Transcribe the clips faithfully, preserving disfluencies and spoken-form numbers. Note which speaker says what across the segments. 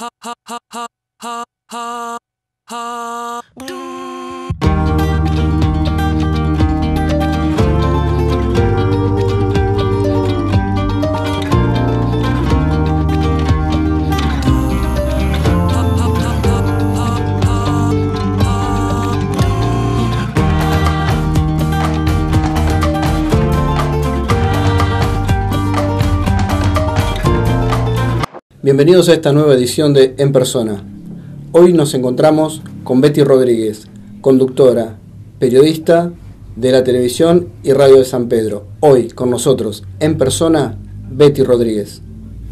Speaker 1: Bienvenidos a esta nueva edición de En Persona. Hoy nos encontramos con Betty Rodríguez, conductora, periodista de la televisión y radio de San Pedro. Hoy con nosotros, en persona, Betty Rodríguez.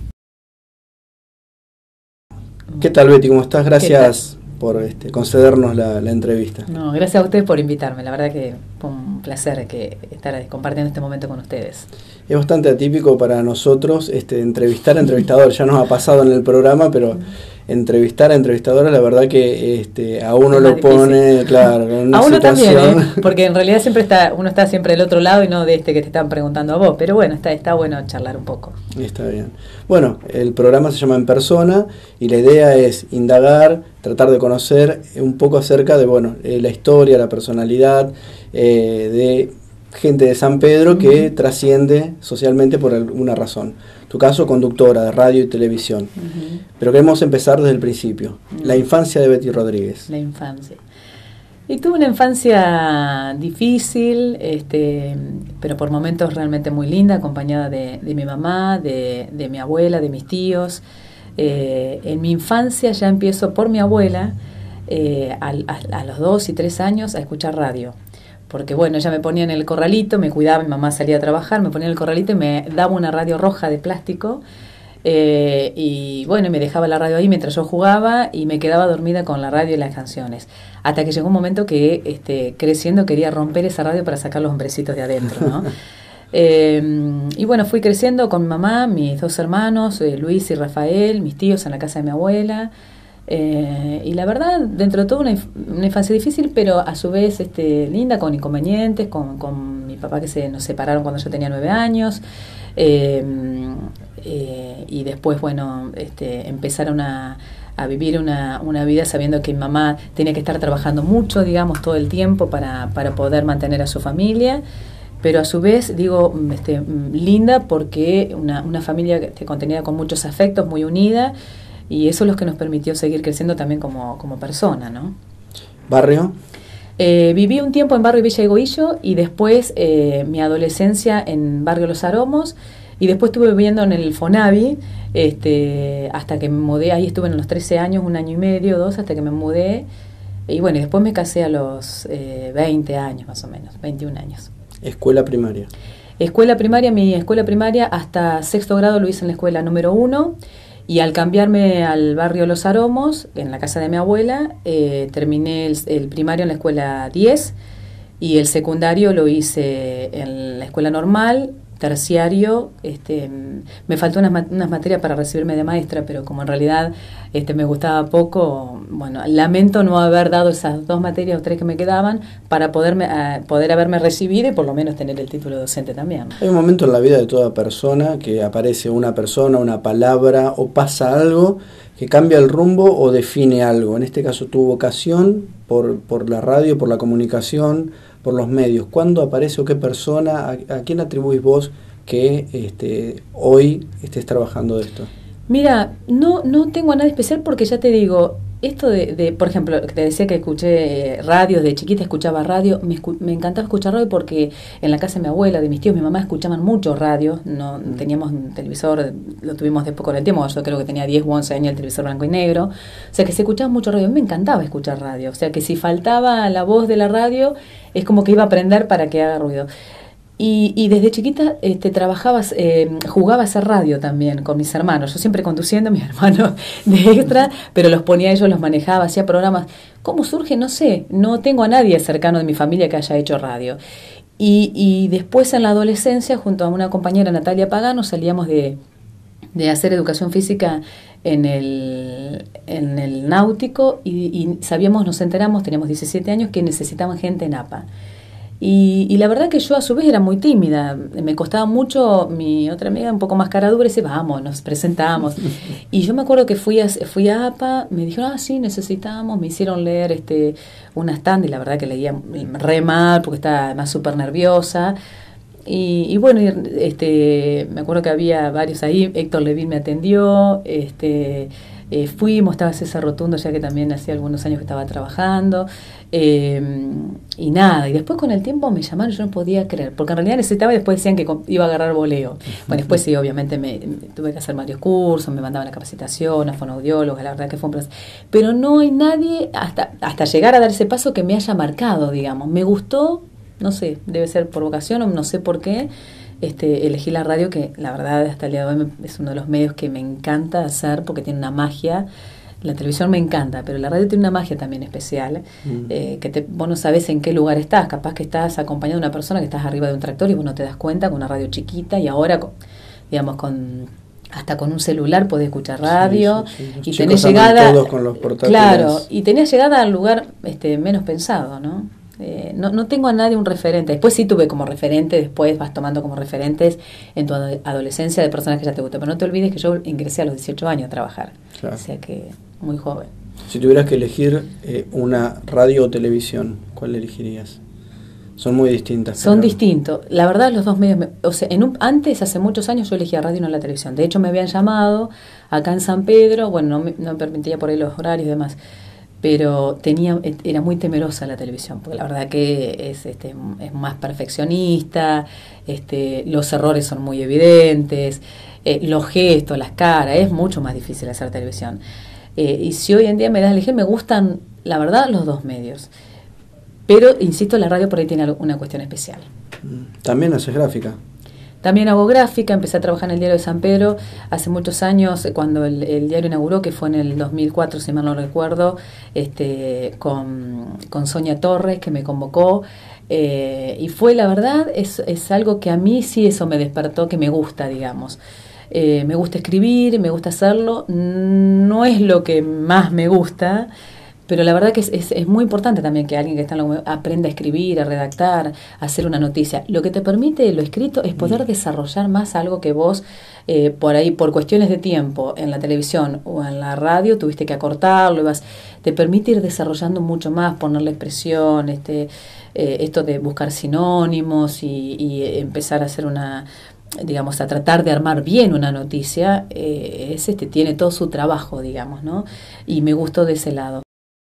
Speaker 1: ¿Qué tal, Betty? ¿Cómo estás? Gracias por este, concedernos la, la entrevista.
Speaker 2: No, gracias a ustedes por invitarme. La verdad que fue un placer que estar compartiendo este momento con ustedes.
Speaker 1: Es bastante atípico para nosotros este, entrevistar a entrevistadores. Ya nos ha pasado en el programa, pero entrevistar a entrevistadores, la verdad que este, a uno lo pone, claro, en una
Speaker 2: a uno
Speaker 1: situación...
Speaker 2: también, ¿eh? Porque en realidad siempre está, uno está siempre del otro lado y no de este que te están preguntando a vos. Pero bueno, está, está bueno charlar un poco. Está
Speaker 1: bien. Bueno, el programa se llama En Persona y la idea es indagar, tratar de conocer un poco acerca de, bueno, eh, la historia, la personalidad eh, de gente de San Pedro que uh-huh. trasciende socialmente por alguna razón. Tu caso, conductora de radio y televisión. Uh-huh. Pero queremos empezar desde el principio. Uh-huh. La infancia de Betty Rodríguez.
Speaker 2: La infancia. Y tuve una infancia difícil, este, pero por momentos realmente muy linda, acompañada de, de mi mamá, de, de mi abuela, de mis tíos. Eh, en mi infancia ya empiezo por mi abuela, eh, a, a, a los dos y tres años, a escuchar radio. Porque bueno, ella me ponía en el corralito, me cuidaba, mi mamá salía a trabajar, me ponía en el corralito y me daba una radio roja de plástico. Eh, y bueno, me dejaba la radio ahí mientras yo jugaba y me quedaba dormida con la radio y las canciones. Hasta que llegó un momento que este, creciendo quería romper esa radio para sacar los hombrecitos de adentro, ¿no? eh, y bueno, fui creciendo con mi mamá, mis dos hermanos, eh, Luis y Rafael, mis tíos en la casa de mi abuela. Eh, y la verdad, dentro de todo una, inf- una infancia difícil, pero a su vez este, linda, con inconvenientes, con, con mi papá que se nos separaron cuando yo tenía nueve años, eh, eh, y después, bueno, este, empezaron a, a vivir una, una vida sabiendo que mi mamá tenía que estar trabajando mucho, digamos, todo el tiempo para, para poder mantener a su familia. Pero a su vez, digo, este, linda porque una, una familia que contenida con muchos afectos, muy unida. Y eso es lo que nos permitió seguir creciendo también como, como persona, ¿no?
Speaker 1: ¿Barrio?
Speaker 2: Eh, viví un tiempo en Barrio Villa Egoillo y después eh, mi adolescencia en Barrio Los Aromos y después estuve viviendo en el Fonavi este, hasta que me mudé. Ahí estuve en los trece años, un año y medio, dos, hasta que me mudé. Y bueno, y después me casé a los eh, veinte años más o menos, veintiún años.
Speaker 1: ¿Escuela primaria?
Speaker 2: Escuela primaria, mi escuela primaria hasta sexto grado lo hice en la escuela número uno. Y al cambiarme al barrio Los Aromos, en la casa de mi abuela, eh, terminé el, el primario en la escuela diez y el secundario lo hice en la escuela normal, terciario. Este, me faltó unas, unas materias para recibirme de maestra, pero como en realidad este, me gustaba poco, bueno, lamento no haber dado esas dos materias o tres que me quedaban para poderme, uh, poder haberme recibido y por lo menos tener el título de docente también.
Speaker 1: Hay un momento en la vida de toda persona que aparece una persona, una palabra o pasa algo que cambia el rumbo o define algo. En este caso tu vocación por, por la radio, por la comunicación, por los medios. ¿Cuándo aparece o qué persona, a, a quién atribuís vos que este, hoy estés trabajando de esto?
Speaker 2: Mira, no, no tengo a nadie especial porque ya te digo, esto de, de por ejemplo, te decía que escuché radio, de chiquita escuchaba radio, me, escu- me encantaba escuchar radio porque en la casa de mi abuela, de mis tíos, mi mamá escuchaban mucho radio, no teníamos un televisor, lo tuvimos después con el tiempo, yo creo que tenía diez u once años el televisor blanco y negro, o sea que se escuchaba mucho radio, a mí me encantaba escuchar radio, o sea que si faltaba la voz de la radio, es como que iba a aprender para que haga ruido. Y, y desde chiquita este, trabajaba, eh, jugaba a hacer radio también con mis hermanos. Yo siempre conduciendo a mis hermanos de extra, pero los ponía ellos, los manejaba, hacía programas. ¿Cómo surge? No sé. No tengo a nadie cercano de mi familia que haya hecho radio. Y, y después en la adolescencia, junto a una compañera, Natalia Pagano, salíamos de, de hacer educación física en el, en el náutico y, y sabíamos, nos enteramos, teníamos diecisiete años, que necesitaban gente en A P A. Y, y la verdad que yo a su vez era muy tímida, me costaba mucho, mi otra amiga un poco más cara dura, dice, vamos, nos presentamos. Y yo me acuerdo que fui a, fui a APA, me dijeron, ah, sí, necesitamos, me hicieron leer este una stand, y la verdad que leía re mal, porque estaba además súper nerviosa. Y, y bueno, este, me acuerdo que había varios ahí, Héctor Levin me atendió, este... Eh, fuimos, estaba César Rotundo, ya que también hacía algunos años que estaba trabajando, eh, y nada, y después con el tiempo me llamaron, yo no podía creer, porque en realidad necesitaba, y después decían que iba a agarrar voleo. Bueno, después sí, obviamente me, me tuve que hacer varios cursos, me mandaban a capacitación, a fonoaudiólogos, la verdad que fue un proceso, pero no hay nadie, hasta, hasta llegar a dar ese paso, que me haya marcado, digamos, me gustó, no sé, debe ser por vocación o no sé por qué. Este, elegí la radio, que la verdad hasta el día de hoy me, es uno de los medios que me encanta hacer, porque tiene una magia. La televisión me encanta, pero la radio tiene una magia también especial, mm. eh, que te, vos no sabés en qué lugar estás, capaz que estás acompañado de una persona que estás arriba de un tractor y vos no te das cuenta, con una radio chiquita, y ahora, con, digamos, con hasta con un celular podés escuchar radio, sí, sí, sí. y tenés llegada,
Speaker 1: todos con los portátiles.
Speaker 2: Claro, y tenés llegada al lugar este, menos pensado, ¿no? Eh, no, no tengo a nadie un referente. Después sí tuve como referente, después vas tomando como referentes en tu adolescencia de personas que ya te gustan. Pero no te olvides que yo ingresé a los dieciocho años a trabajar. Claro. O sea que muy joven.
Speaker 1: Si tuvieras que elegir eh, una radio o televisión, ¿cuál elegirías? Son muy distintas.
Speaker 2: Son pero... distintos. La verdad, los dos medios... Me, o sea, en un, antes, hace muchos años, yo elegía radio y no la televisión. De hecho, me habían llamado acá en San Pedro. Bueno, no me, no me permitía por ahí los horarios y demás. Pero tenía era muy temerosa la televisión, porque la verdad que es este es más perfeccionista, este los errores son muy evidentes, eh, los gestos, las caras, es mucho más difícil hacer televisión. Eh, y si hoy en día me das a elegir, me gustan, la verdad, los dos medios. Pero, insisto, la radio por ahí tiene una cuestión especial.
Speaker 1: ¿También haces gráfica?
Speaker 2: También hago gráfica, empecé a trabajar en el Diario de San Pedro hace muchos años, cuando el, el diario inauguró, que fue en el dos mil cuatro, si mal no recuerdo, este, con, con Sonia Torres, que me convocó, eh, y fue, la verdad, es, es algo que a mí sí eso me despertó, que me gusta, digamos. Eh, me gusta escribir, me gusta hacerlo, no es lo que más me gusta, pero la verdad que es, es, es muy importante también que alguien que está en lo, aprenda a escribir, a redactar, a hacer una noticia. Lo que te permite lo escrito es poder desarrollar más algo que vos, eh, por ahí, por cuestiones de tiempo, en la televisión o en la radio, tuviste que acortarlo, ibas, te permite ir desarrollando mucho más, ponerle expresión, este, eh, esto de buscar sinónimos y, y empezar a hacer una... digamos, a tratar de armar bien una noticia, eh, es este, tiene todo su trabajo, digamos, ¿no? Y me gustó de ese lado.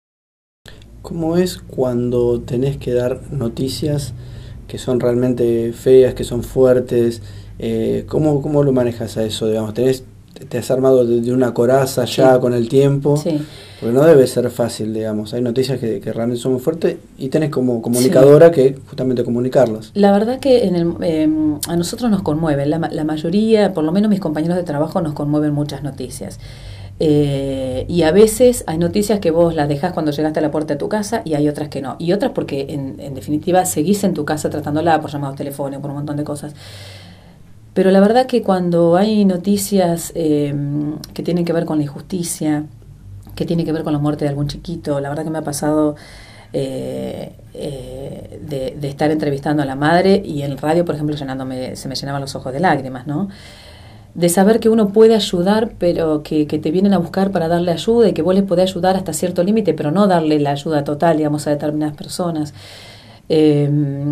Speaker 1: ¿Cómo es cuando tenés que dar noticias que son realmente feas, que son fuertes? Eh, ¿cómo, ¿Cómo lo manejas a eso? Digamos, tenés, ¿te has armado de, de una coraza ya sí. con el tiempo? Sí. Porque no debe ser fácil, digamos. Hay noticias que, que realmente son muy fuertes y tenés como comunicadora sí. que justamente comunicarlas.
Speaker 2: La verdad que en el, eh, a nosotros nos conmueven. La, la mayoría, por lo menos mis compañeros de trabajo, nos conmueven muchas noticias. Eh, y a veces hay noticias que vos las dejás cuando llegaste a la puerta de tu casa y hay otras que no. Y otras porque, en, en definitiva, seguís en tu casa tratándola por llamados telefónicos, por un montón de cosas. Pero la verdad que cuando hay noticias eh, que tienen que ver con la injusticia, que tiene que ver con la muerte de algún chiquito, la verdad que me ha pasado eh, eh, de, de estar entrevistando a la madre y en el radio, por ejemplo, llenándome, se me llenaban los ojos de lágrimas, ¿no? De saber que uno puede ayudar, pero que, que te vienen a buscar para darle ayuda y que vos les podés ayudar hasta cierto límite, pero no darle la ayuda total, digamos, a determinadas personas. Eh,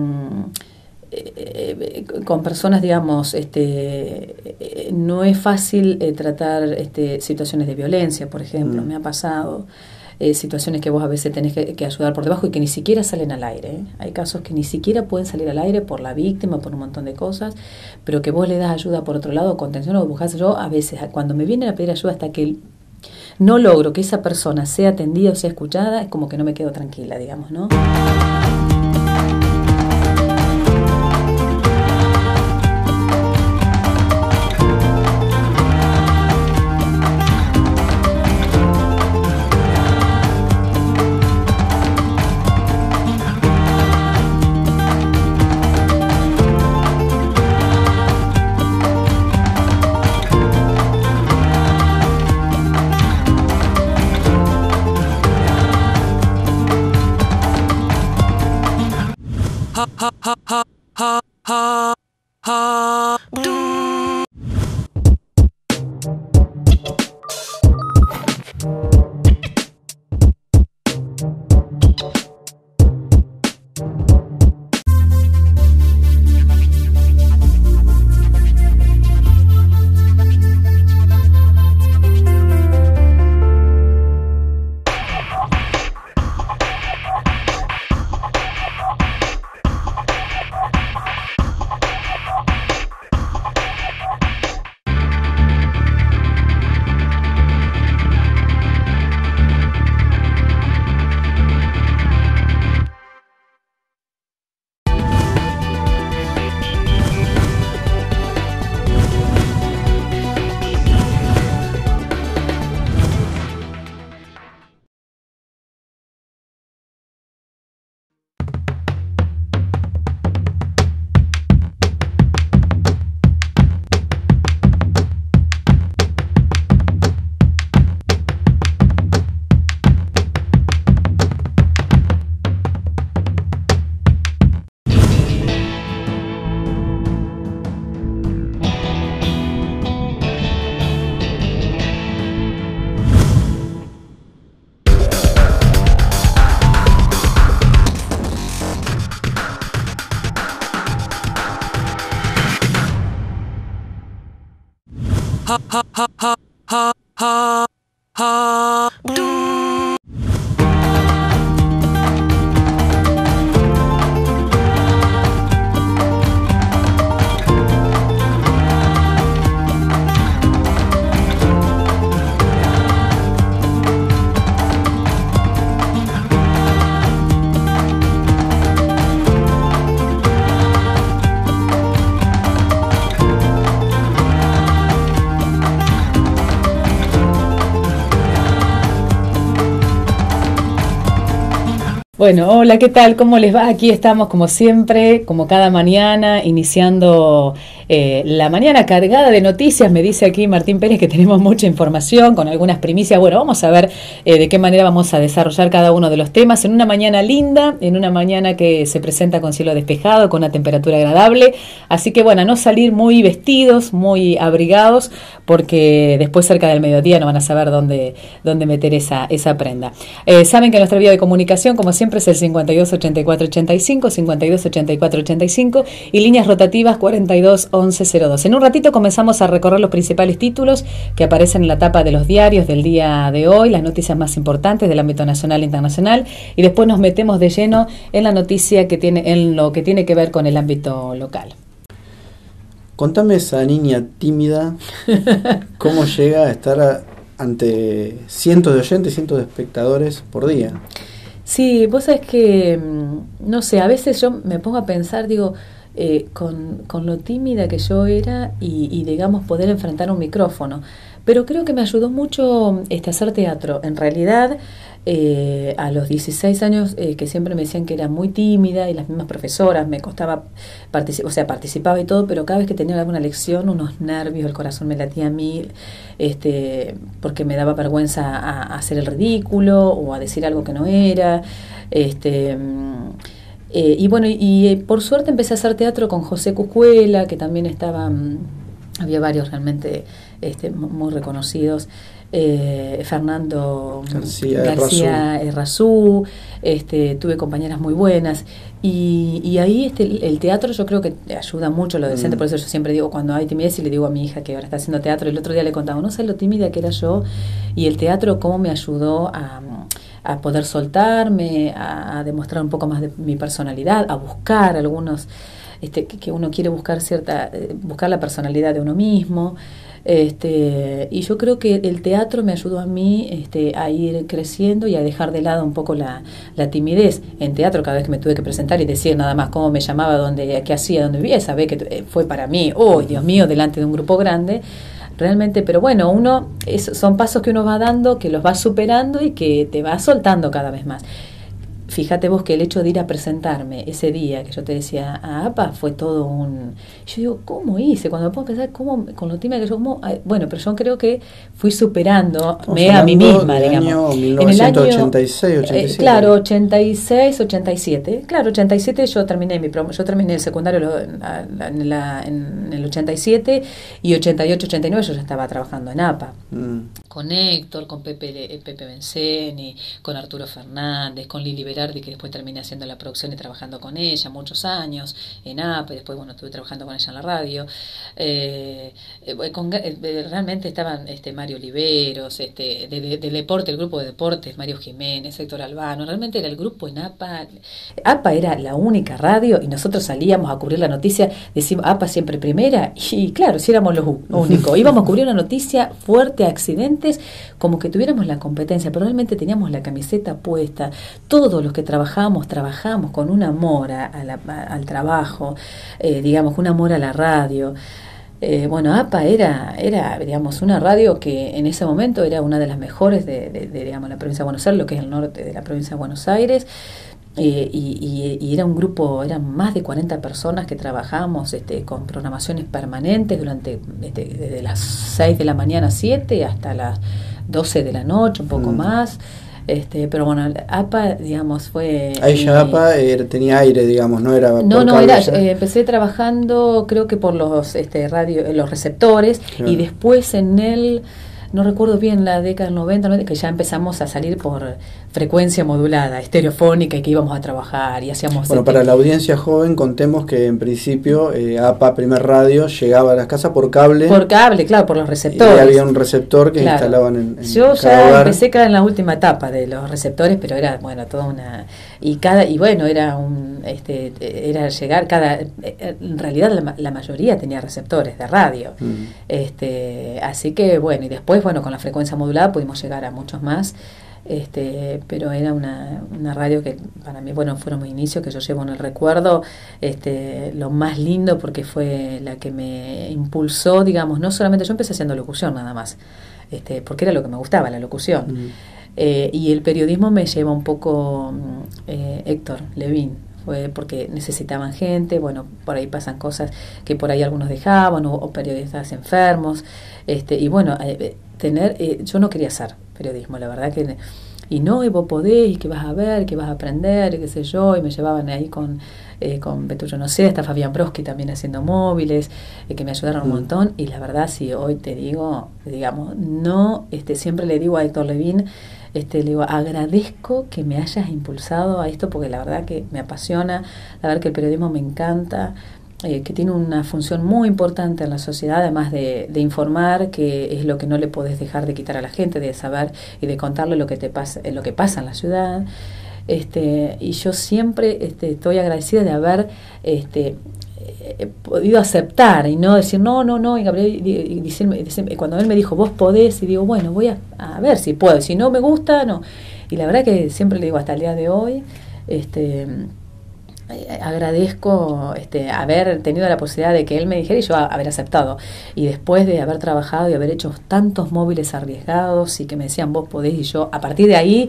Speaker 2: eh, con personas, digamos, este, eh, no es fácil eh, tratar este, situaciones de violencia, por ejemplo, mm. me ha pasado. Eh, situaciones que vos a veces tenés que, que ayudar por debajo y que ni siquiera salen al aire, ¿eh? Hay casos que ni siquiera pueden salir al aire por la víctima, por un montón de cosas, pero que vos le das ayuda por otro lado, contención o buscás. Yo a veces, cuando me vienen a pedir ayuda hasta que no logro que esa persona sea atendida o sea escuchada, es como que no me quedo tranquila, digamos, ¿no? Bueno, hola, ¿qué tal? ¿Cómo les va? Aquí estamos como siempre, como cada mañana, iniciando eh, la mañana cargada de noticias. Me dice aquí Martín Pérez que tenemos mucha información con algunas primicias. Bueno, vamos a ver eh, de qué manera vamos a desarrollar cada uno de los temas en una mañana linda, en una mañana que se presenta con cielo despejado, con una temperatura agradable. Así que bueno, a no salir muy vestidos, muy abrigados, porque después cerca del mediodía no van a saber dónde, dónde meter esa, esa prenda. Eh, saben que nuestra vía de comunicación, como siempre, es el cincuenta y dos ochenta y cuatro ochenta y cinco, cincuenta y dos ochenta y cuatro ochenta y cinco y líneas rotativas cuarenta y dos once cero dos. En un ratito comenzamos a recorrer los principales títulos que aparecen en la tapa de los diarios del día de hoy, las noticias más importantes del ámbito nacional e internacional, y después nos metemos de lleno en la noticia que tiene, en lo que tiene que ver con el ámbito local.
Speaker 1: Contame esa niña tímida, cómo llega a estar a, ante cientos de oyentes, cientos de espectadores por día.
Speaker 2: Sí, vos sabés que, no sé, a veces yo me pongo a pensar, digo, eh, con, con lo tímida que yo era y, y, digamos, poder enfrentar un micrófono. Pero creo que me ayudó mucho este, hacer teatro. En realidad, eh, a los dieciséis años, eh, que siempre me decían que era muy tímida, y las mismas profesoras, me costaba participar, o sea, participaba y todo, pero cada vez que tenía alguna lección, unos nervios, el corazón me latía a mil, este, porque me daba vergüenza a, a hacer el ridículo o a decir algo que no era. Este, eh, y bueno, y, y por suerte empecé a hacer teatro con José Cuscuela, que también estaba, había varios realmente este, muy reconocidos, eh, Fernando
Speaker 1: García,
Speaker 2: García Errazú, este, tuve compañeras muy buenas, y, y ahí este, el teatro yo creo que ayuda mucho a lo docente, mm. por eso yo siempre digo, cuando hay timidez, y le digo a mi hija que ahora está haciendo teatro, el otro día le contaba, no sé lo tímida que era yo, y el teatro cómo me ayudó a, a poder soltarme, a, a demostrar un poco más de mi personalidad, a buscar algunos, este, que, que uno quiere buscar cierta, buscar la personalidad de uno mismo. Este, y yo creo que el teatro me ayudó a mí este, a ir creciendo y a dejar de lado un poco la, la timidez. En teatro, cada vez que me tuve que presentar y decir nada más cómo me llamaba, dónde, qué hacía, dónde vivía, sabés que fue para mí, oh Dios mío, delante de un grupo grande, realmente, pero bueno, uno es, son pasos que uno va dando, que los va superando y que te va soltando cada vez más. fíjate vos que el hecho de ir a presentarme ese día que yo te decía a APA fue todo un... Yo digo, ¿cómo hice? Cuando me pongo a pensar, ¿cómo, con lo tímida que yo... ¿cómo? Bueno, pero yo creo que fui superándome a mí misma, digamos.
Speaker 1: Año mil novecientos ochenta y seis, ochenta y siete.
Speaker 2: Eh, claro, ochenta y seis, ochenta y siete. Claro, ochenta y siete yo terminé mi prom yo terminé el secundario lo, en, en, la, en el ochenta y siete y ochenta y ocho, ochenta y nueve yo ya estaba trabajando en APA. Mm. Con Héctor, con Pepe, Pepe Benceni, con Arturo Fernández, con Lili Berardi, que después terminé haciendo la producción y trabajando con ella muchos años en APA, y después bueno estuve trabajando con ella en la radio. Eh, eh, con, eh, realmente estaban este Mario Oliveros, este, de, de, de deporte, el grupo de deportes, Mario Jiménez, Héctor Albano, realmente era el grupo en APA. APA era la única radio y nosotros salíamos a cubrir la noticia, decimos APA siempre primera, y claro, si éramos los únicos, íbamos a cubrir una noticia fuerte, accidentes, como que tuviéramos la competencia, pero realmente teníamos la camiseta puesta, todos los que trabajamos, trabajamos con un amor a, a la, a, al trabajo, eh, digamos, un amor a la radio. Eh, bueno, APA era, era, digamos, una radio que en ese momento era una de las mejores de, de, de digamos, la provincia de Buenos Aires, lo que es el norte de la provincia de Buenos Aires. Eh, y, y, y era un grupo, eran más de cuarenta personas que trabajamos este, con programaciones permanentes durante este, desde las seis de la mañana, siete, hasta las doce de la noche, un poco mm. más. Este, pero bueno, APA, digamos, fue...
Speaker 1: Ahí ya eh, APA era, tenía aire, digamos, no era...
Speaker 2: No, no, era, eh, empecé trabajando, creo que por los este, radio, los receptores, claro. Y después en el... No recuerdo bien la década del noventa, noventa, que ya empezamos a salir por frecuencia modulada, estereofónica, y que íbamos a trabajar y hacíamos...
Speaker 1: Bueno, este... para la audiencia joven, contemos que en principio eh, APA Primer Radio llegaba a las casas por cable.
Speaker 2: Por cable, claro, por los receptores.
Speaker 1: Y había un receptor que
Speaker 2: claro.
Speaker 1: instalaban en, en
Speaker 2: Yo
Speaker 1: cada
Speaker 2: ya
Speaker 1: hogar.
Speaker 2: Empecé claro, en la última etapa de los receptores, pero era, bueno, toda una... Y cada y bueno, era un este era llegar cada... En realidad la, la mayoría tenía receptores de radio. Mm. este Así que, bueno, y después, bueno, con la frecuencia modulada pudimos llegar a muchos más. Este, pero era una, una radio que para mí, bueno, fueron mis inicios, que yo llevo en el recuerdo, este, lo más lindo, porque fue la que me impulsó, digamos, no solamente yo empecé haciendo locución nada más, este, porque era lo que me gustaba, la locución. Mm. Eh, y el periodismo me lleva un poco eh, Héctor Levin, fue porque necesitaban gente, bueno, por ahí pasan cosas que por ahí algunos dejaban, o, o periodistas enfermos, este, y bueno, eh, tener, eh, yo no quería hacer periodismo, la verdad que, y no, y vos podés, y que vas a ver, que vas a aprender, y qué sé yo, y me llevaban ahí con, eh, con Beto, yo no sé, hasta Fabián Broski también haciendo móviles, eh, que me ayudaron un montón, y la verdad, si hoy te digo, digamos, no, este, siempre le digo a Héctor Levin, Este, le digo, agradezco que me hayas impulsado a esto, porque la verdad que me apasiona, la verdad que el periodismo me encanta, eh, que tiene una función muy importante en la sociedad, además de, de informar, que es lo que no le podés dejar de quitar a la gente, de saber y de contarle lo que te pasa, lo que pasa en la ciudad. Este, y yo siempre este, estoy agradecida de haber este, eh, podido aceptar y no decir no, no, no, y Gabriel, y dice, dice, cuando él me dijo vos podés, y digo bueno, voy a, a ver si puedo, si no me gusta, no, y la verdad que siempre le digo hasta el día de hoy, este eh, agradezco este haber tenido la posibilidad de que él me dijera y yo haber aceptado, y después de haber trabajado y haber hecho tantos móviles arriesgados y que me decían vos podés, y yo a partir de ahí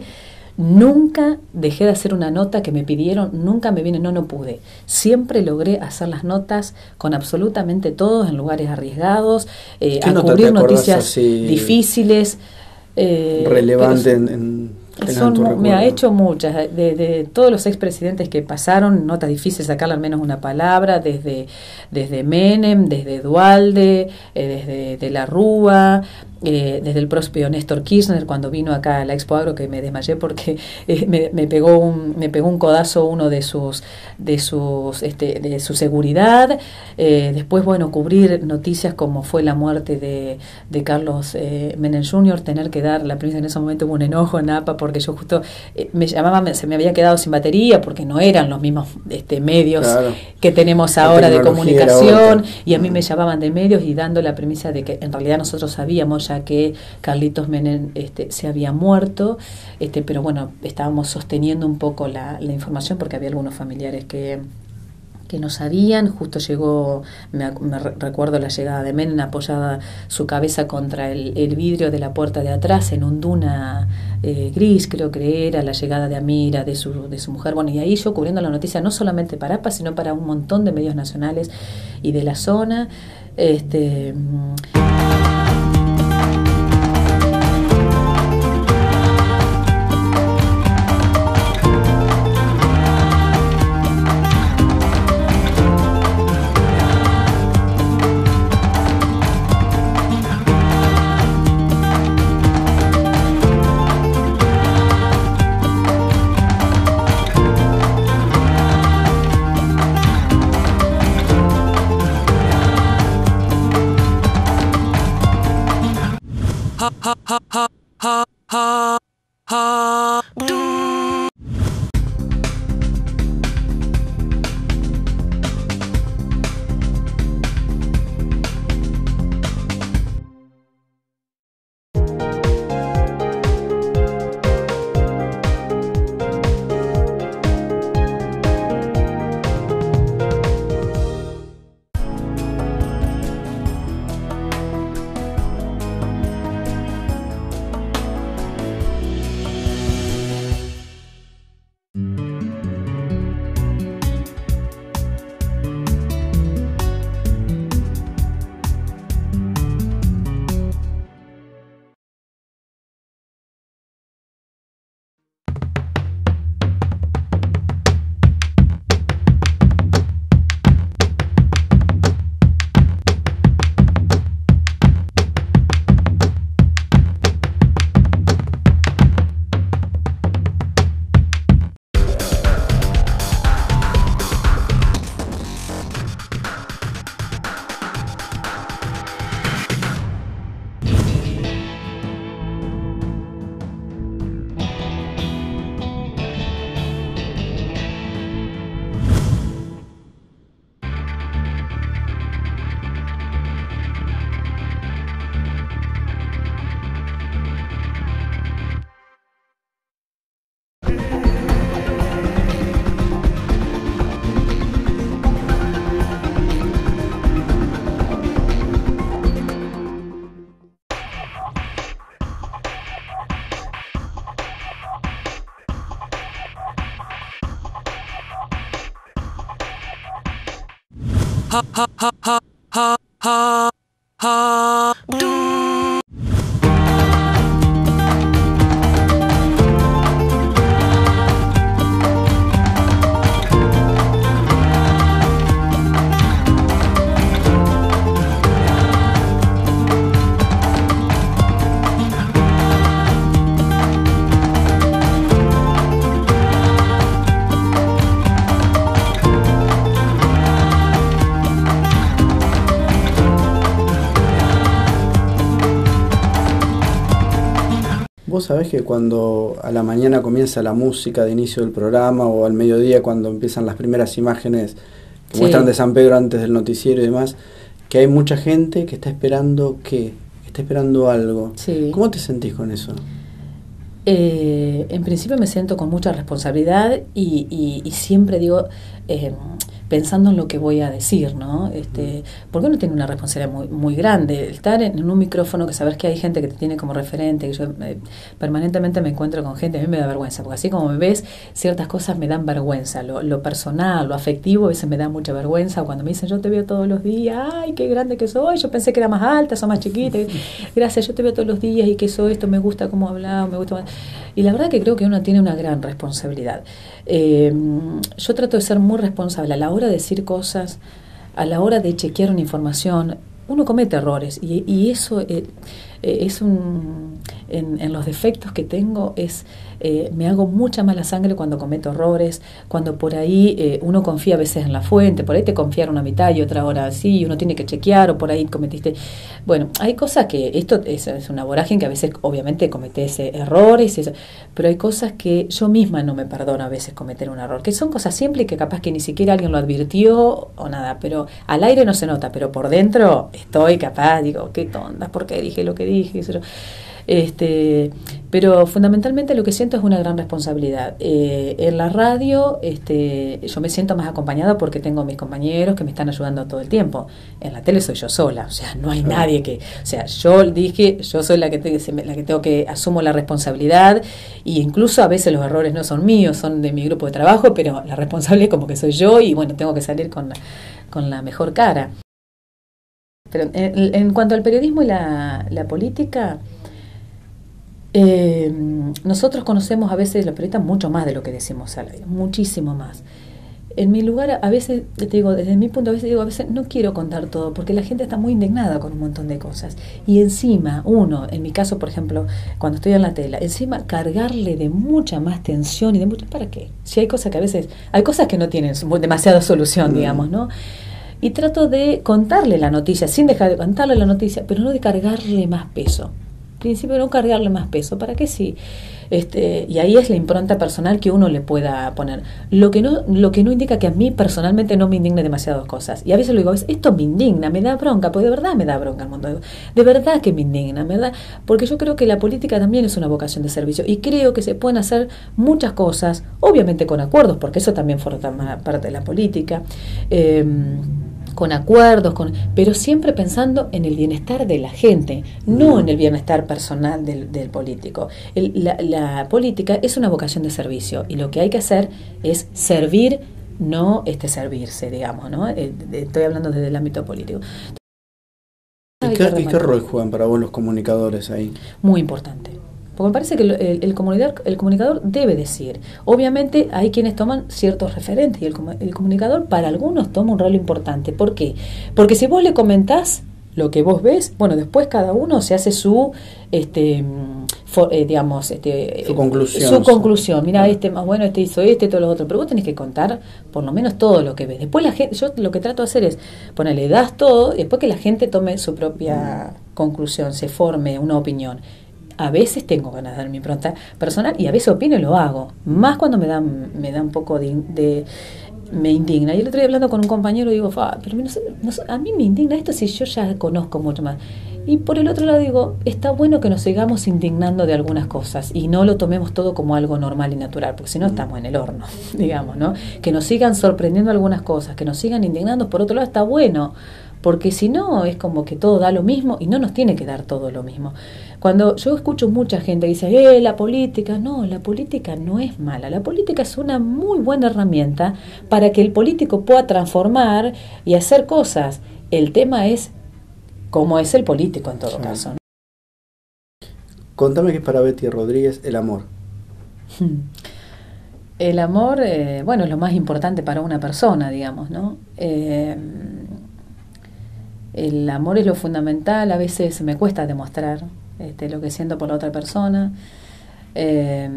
Speaker 2: nunca dejé de hacer una nota que me pidieron, nunca me vine, no, no pude. Siempre logré hacer las notas con absolutamente todos en lugares arriesgados, eh, a cubrir noticias difíciles.
Speaker 1: Eh, relevante en, en
Speaker 2: Son, me ha hecho muchas, de, de todos los expresidentes que pasaron, notas difíciles, sacarle al menos una palabra, desde, desde Menem, desde Duhalde, eh, desde de la Rúa, eh, desde el propio Néstor Kirchner, cuando vino acá a la Expo Agro, que me desmayé porque eh, me, me pegó un me pegó un codazo uno de sus de sus este de su seguridad. Eh, después, bueno, cubrir noticias como fue la muerte de, de Carlos eh, Menem junior, tener que dar la prensa en ese momento, hubo un enojo en APA porque yo justo eh, me llamaban, se me había quedado sin batería porque no eran los mismos este medios claro. que tenemos ahora de comunicación, y a mí me llamaban de medios y dando la premisa de que en realidad nosotros sabíamos ya que Carlitos Menem este, se había muerto, este, pero bueno, estábamos sosteniendo un poco la, la información porque había algunos familiares que que no sabían. Justo llegó, me, me recuerdo la llegada de Menem, apoyada su cabeza contra el, el vidrio de la puerta de atrás en un duna eh, gris, creo que era la llegada de Amira, de su, de su mujer. Bueno, y ahí yo cubriendo la noticia no solamente para APA, sino para un montón de medios nacionales y de la zona. Este...
Speaker 3: ha ha ha ha ha ha ha do.
Speaker 1: Vos sabés que cuando a la mañana comienza la música de inicio del programa o al mediodía cuando empiezan las primeras imágenes que sí. muestran de San Pedro antes del noticiero y demás, que hay mucha gente que está esperando ¿qué? Que está esperando algo.
Speaker 2: Sí.
Speaker 1: ¿Cómo te sentís con eso?
Speaker 2: Eh, en principio me siento con mucha responsabilidad y, y, y siempre digo, eh, pensando en lo que voy a decir, ¿no? Este, porque uno tiene una responsabilidad muy, muy grande. Estar en, en un micrófono, que sabes que hay gente que te tiene como referente, que yo eh, permanentemente me encuentro con gente, a mí me da vergüenza, porque así como me ves, ciertas cosas me dan vergüenza. Lo, lo personal, lo afectivo, a veces me da mucha vergüenza. Cuando me dicen, yo te veo todos los días, ay, qué grande que soy, yo pensé que era más alta, soy más chiquita, gracias, yo te veo todos los días y que soy esto, me gusta cómo hablas, me gusta... Y la verdad que creo que uno tiene una gran responsabilidad. Eh, yo trato de ser muy responsable a la hora de decir cosas, a la hora de chequear una información. Uno comete errores y, y eso eh, eh, es un... En, en los defectos que tengo es... Eh, me hago mucha mala sangre cuando cometo errores, cuando por ahí eh, uno confía a veces en la fuente, por ahí te confiaron una mitad y otra hora sí, uno tiene que chequear, o por ahí cometiste... Bueno, hay cosas que... Esto es, es una vorágine que a veces obviamente cometes errores, y eso, pero hay cosas que yo misma no me perdono a veces cometer un error, que son cosas simples y que capaz que ni siquiera alguien lo advirtió o nada, pero al aire no se nota, pero por dentro estoy capaz, digo, qué tonta, ¿por qué dije lo que dije? Eso, Este, pero fundamentalmente lo que siento es una gran responsabilidad. Eh, en la radio este, yo me siento más acompañada porque tengo mis compañeros que me están ayudando todo el tiempo. En la tele soy yo sola, o sea, no hay claro. nadie que... O sea, yo dije, yo soy la que, te, la que tengo que asumo la responsabilidad, y incluso a veces los errores no son míos, son de mi grupo de trabajo, pero la responsable como que soy yo, y bueno, tengo que salir con, con la mejor cara. Pero en, en cuanto al periodismo y la, la política, eh, nosotros conocemos a veces los periodistas mucho más de lo que decimos al aire, muchísimo más. En mi lugar, a veces, te digo, desde mi punto de vista, digo, a veces no quiero contar todo, porque la gente está muy indignada con un montón de cosas. Y encima, uno, en mi caso, por ejemplo, cuando estoy en la tela, encima cargarle de mucha más tensión y de mucho, ¿para qué? Si hay cosas que a veces, hay cosas que no tienen demasiada solución, digamos, ¿no? Y trato de contarle la noticia, sin dejar de contarle la noticia, pero no de cargarle más peso. En principio, no cargarle más peso, ¿para qué sí? Este, y ahí es la impronta personal que uno le pueda poner. Lo que no, lo que no indica que a mí personalmente no me indigne demasiadas cosas. Y a veces lo digo, esto me indigna, me da bronca, porque de verdad me da bronca el mundo. De verdad que me indigna, ¿verdad? Porque yo creo que la política también es una vocación de servicio. Y creo que se pueden hacer muchas cosas, obviamente con acuerdos, porque eso también forma parte de la política. Eh, con acuerdos, con, pero siempre pensando en el bienestar de la gente, no en el bienestar personal del, del político. El, la, la política es una vocación de servicio, y lo que hay que hacer es servir, no este servirse, digamos, ¿no? Eh, estoy hablando desde el ámbito político.
Speaker 1: ¿Y qué, ¿Y qué rol juegan para vos los comunicadores ahí?
Speaker 2: Muy importante. Porque me parece que el, el, el, comunicador, el comunicador debe decir. Obviamente hay quienes toman ciertos referentes, y el, el comunicador para algunos toma un rol importante. ¿Por qué? Porque si vos le comentás lo que vos ves, bueno, después cada uno se hace su, este, for, eh, digamos, este,
Speaker 1: su conclusión.
Speaker 2: Su conclusión. Mira, ah. este más bueno, este hizo este, todo lo otro. Pero vos tenés que contar por lo menos todo lo que ves. Después la gente, yo lo que trato de hacer es ponerle, das todo, y después que la gente tome su propia mm. conclusión, se forme una opinión. A veces tengo ganas de dar mi impronta personal, y a veces opino y lo hago. Más cuando me da, me da un poco de, de... me indigna. Y el otro día hablando con un compañero digo, pero no sé, no sé, a mí me indigna esto si yo ya conozco mucho más. Y por el otro lado digo, está bueno que nos sigamos indignando de algunas cosas y no lo tomemos todo como algo normal y natural, porque si no estamos en el horno, digamos, ¿no? Que nos sigan sorprendiendo algunas cosas, que nos sigan indignando, por otro lado está bueno, porque si no es como que todo da lo mismo, y no nos tiene que dar todo lo mismo. Cuando yo escucho mucha gente que dice, eh, la política, no, la política no es mala, la política es una muy buena herramienta para que el político pueda transformar y hacer cosas. El tema es cómo es el político en todo sí. caso, ¿no?
Speaker 1: Contame qué es para Betty Rodríguez el amor.
Speaker 2: El amor, eh, bueno, es lo más importante para una persona, digamos, ¿no? Eh, el amor es lo fundamental, a veces me cuesta demostrar este, lo que siento por la otra persona. Eh,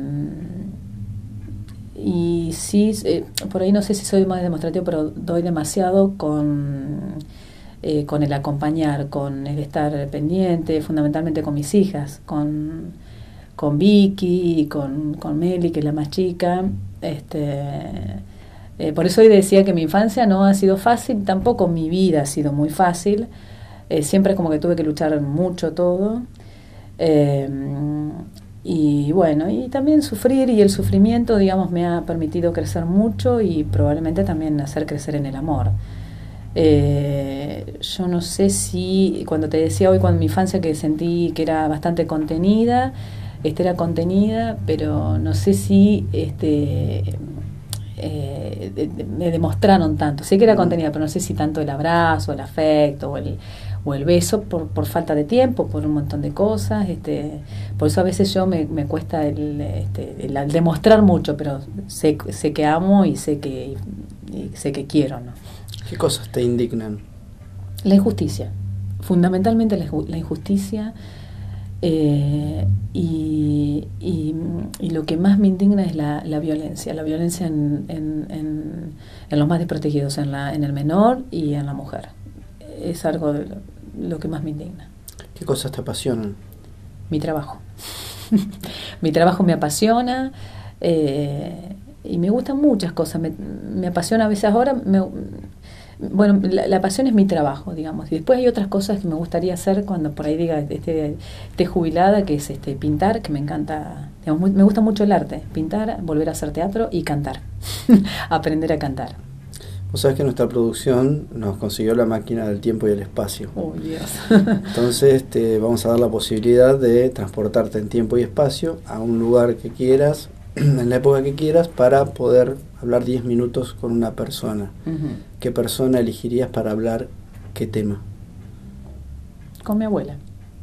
Speaker 2: y sí, eh, por ahí no sé si soy más demostrativo, pero doy demasiado con, eh, con el acompañar, con el estar pendiente, fundamentalmente con mis hijas, con, con Vicky y con, con Meli, que es la más chica. Este, eh, por eso hoy decía que mi infancia no ha sido fácil, tampoco mi vida ha sido muy fácil. Eh, siempre es como que tuve que luchar mucho todo. Eh, y bueno, y también sufrir, y el sufrimiento, digamos, me ha permitido crecer mucho y probablemente también hacer crecer en el amor. Eh, yo no sé si, cuando te decía hoy, cuando mi infancia que sentí que era bastante contenida, este era contenida, pero no sé si este eh, de, de, me demostraron tanto. Sé que era contenida, pero no sé si tanto el abrazo, el afecto o el o el beso por, por falta de tiempo, por un montón de cosas. Este, por eso a veces yo me, me cuesta el, este, el, el demostrar mucho, pero sé, sé que amo y sé que y sé que quiero, ¿no?
Speaker 1: ¿Qué cosas te indignan?
Speaker 2: La injusticia, fundamentalmente la, la injusticia, eh, y, y, y lo que más me indigna es la, la violencia, la violencia en, en, en, en los más desprotegidos, en, la, en el menor y en la mujer. Es algo de lo, lo que más me indigna.
Speaker 1: ¿Qué cosas te apasionan?
Speaker 2: Mi trabajo. Mi trabajo me apasiona, eh, y me gustan muchas cosas. Me, me apasiona a veces ahora, me, bueno, la, la pasión es mi trabajo, digamos. Y después hay otras cosas que me gustaría hacer cuando por ahí diga, esté, esté jubilada, que es este pintar, que me encanta, digamos, muy, me gusta mucho el arte, pintar, volver a hacer teatro y cantar, aprender a cantar.
Speaker 1: Vos sabés que nuestra producción nos consiguió la máquina del tiempo y el espacio.
Speaker 2: Oh, Dios.
Speaker 1: Entonces te vamos a dar la posibilidad de transportarte en tiempo y espacio a un lugar que quieras, en la época que quieras, para poder hablar diez minutos con una persona.
Speaker 2: Uh-huh.
Speaker 1: ¿Qué persona elegirías para hablar qué tema?
Speaker 2: Con mi abuela.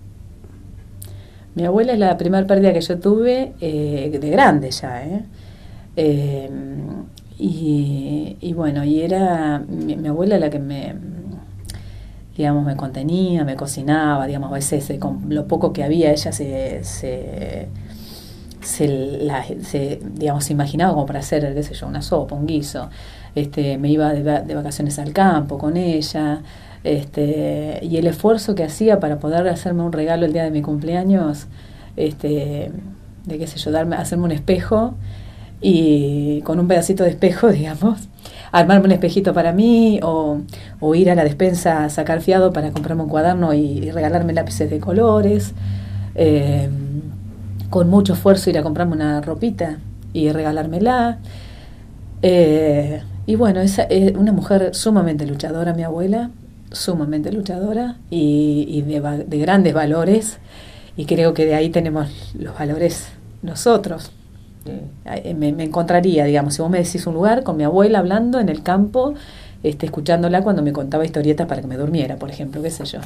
Speaker 2: Mi abuela es la primera pérdida que yo tuve, eh, de grande ya, ¿eh? eh y, y bueno, y era mi, mi abuela la que me, digamos, me contenía, me cocinaba, digamos, a veces se, con lo poco que había ella se... se Se, la, se, digamos, se imaginaba como para hacer, qué sé yo, una sopa, un guiso. Este, me iba de, de vacaciones al campo con ella, este, y el esfuerzo que hacía para poder hacerme un regalo el día de mi cumpleaños, este, de qué sé yo, darme, hacerme un espejo, y con un pedacito de espejo, digamos, armarme un espejito para mí, o, o ir a la despensa a sacar fiado para comprarme un cuaderno y, y regalarme lápices de colores. Eh, con mucho esfuerzo ir a comprarme una ropita y regalármela. Eh, y bueno, esa es una mujer sumamente luchadora, mi abuela, sumamente luchadora y, y de, de grandes valores, y creo que de ahí tenemos los valores nosotros. Eh, me, me encontraría, digamos, si vos me decís un lugar, con mi abuela hablando en el campo, este, escuchándola cuando me contaba historietas para que me durmiera, por ejemplo, qué sé yo.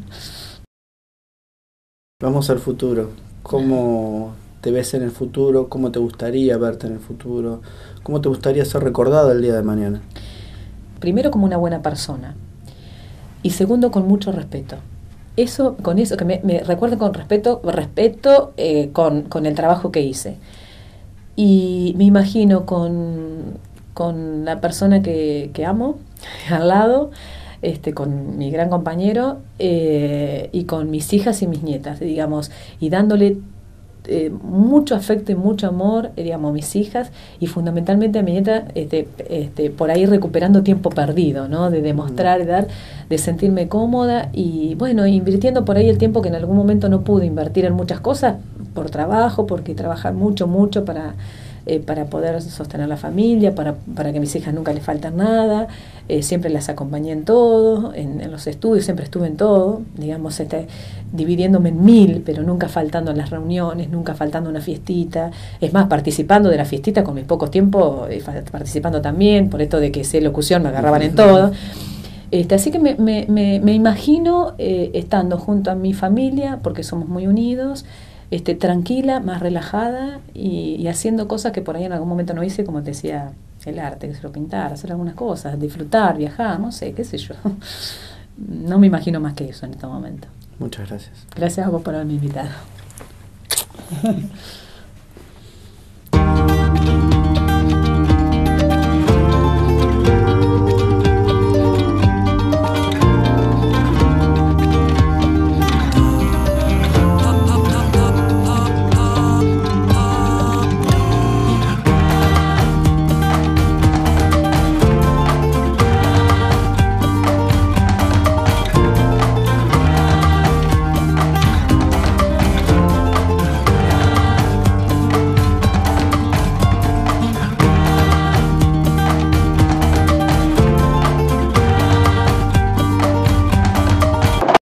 Speaker 1: Vamos al futuro. ¿Cómo te ves en el futuro? ¿Cómo te gustaría verte en el futuro? ¿Cómo te gustaría ser recordada el día de mañana?
Speaker 2: Primero, como una buena persona. Y segundo, con mucho respeto. Eso, con eso, que me, me recuerdo con respeto, respeto eh, con, con el trabajo que hice. Y me imagino con, con la persona que, que amo al lado, este, con mi gran compañero, eh, y con mis hijas y mis nietas, digamos, y dándole eh, mucho afecto y mucho amor, eh, digamos, a mis hijas, y fundamentalmente a mi nieta, este, este, por ahí recuperando tiempo perdido, ¿no? De demostrar, de dar, de sentirme cómoda, y bueno, invirtiendo por ahí el tiempo que en algún momento no pude invertir en muchas cosas, por trabajo, porque trabajar mucho, mucho para... Eh, para poder sostener la familia, para, para que a mis hijas nunca les falte nada, eh, siempre las acompañé en todo, en, en los estudios siempre estuve en todo, digamos, este, dividiéndome en mil, pero nunca faltando en las reuniones, nunca faltando una fiestita, es más, participando de la fiestita con mis pocos tiempos, eh, participando también, por esto de que sé locución, me agarraban en todo. Este, así que me, me, me, me imagino eh, estando junto a mi familia, porque somos muy unidos, Este, tranquila, más relajada y, y haciendo cosas que por ahí en algún momento no hice, como te decía, el arte, que se lo pintar, hacer algunas cosas, disfrutar, viajar, no sé, qué sé yo. No me imagino más que eso en este momento.
Speaker 1: Muchas gracias.
Speaker 2: Gracias a vos por haberme invitado.